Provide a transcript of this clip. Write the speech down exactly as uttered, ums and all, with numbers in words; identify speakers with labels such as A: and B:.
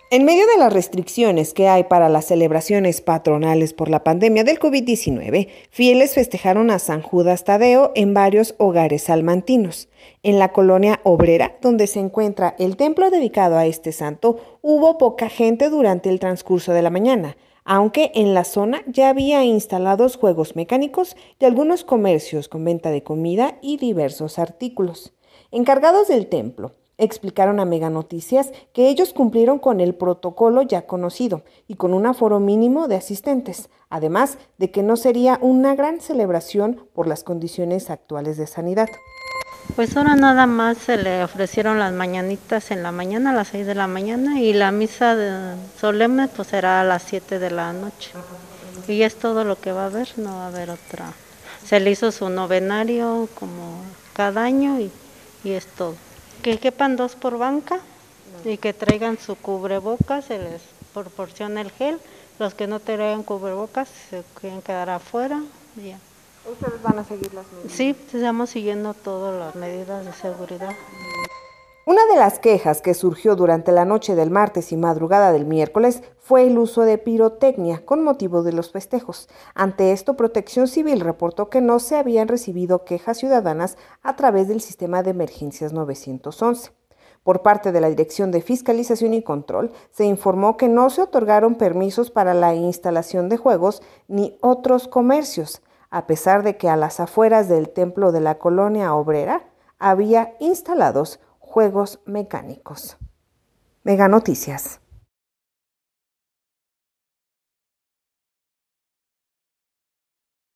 A: En medio de las restricciones que hay para las celebraciones patronales por la pandemia del COVID diecinueve, fieles festejaron a San Judas Tadeo en varios hogares salmantinos. En la colonia obrera, donde se encuentra el templo dedicado a este santo, hubo poca gente durante el transcurso de la mañana, aunque en la zona ya había instalados juegos mecánicos y algunos comercios con venta de comida y diversos artículos. Encargados del templo explicaron a Mega Noticias que ellos cumplieron con el protocolo ya conocido y con un aforo mínimo de asistentes, además de que no sería una gran celebración por las condiciones actuales de sanidad.
B: Pues ahora nada más se le ofrecieron las mañanitas en la mañana, a las seis de la mañana, y la misa de solemne pues será a las siete de la noche. Y es todo lo que va a haber, no va a haber otra. Se le hizo su novenario como cada año y, y es todo. Que quepan dos por banca y que traigan su cubrebocas, se les proporciona el gel. Los que no traigan cubrebocas se quieren quedar afuera. Ya.
A: ¿Ustedes van a seguir las medidas?
B: Sí, estamos siguiendo todas las medidas de seguridad.
A: Una de las quejas que surgió durante la noche del martes y madrugada del miércoles fue el uso de pirotecnia con motivo de los festejos. Ante esto, Protección Civil reportó que no se habían recibido quejas ciudadanas a través del sistema de emergencias nueve once. Por parte de la Dirección de Fiscalización y Control, se informó que no se otorgaron permisos para la instalación de juegos ni otros comercios, a pesar de que a las afueras del templo de la colonia obrera había instalados juegos mecánicos. Mega Noticias.